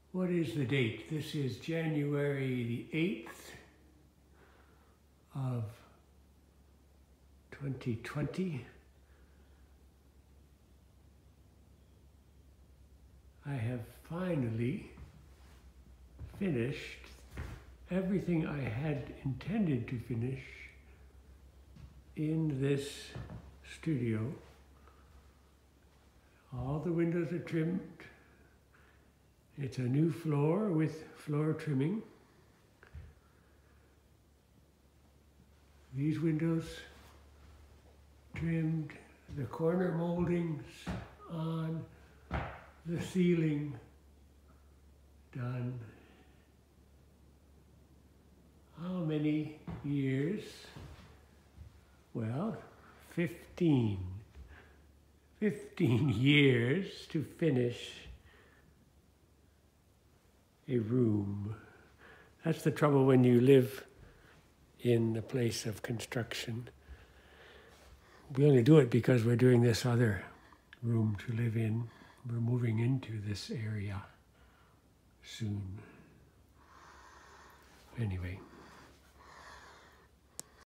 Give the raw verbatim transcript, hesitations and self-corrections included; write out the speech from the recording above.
What is the date? This is January the eighth of twenty twenty. I have finally finished everything I had intended to finish in this studio. All the windows are trimmed. It's a new floor with floor trimming. These windows trimmed, the corner moldings on, the ceiling done. How many years? Well, fifteen. fifteen years to finish a room. That's the trouble when you live in the place of construction. We only do it because we're doing this other room to live in. We're moving into this area soon. Anyway.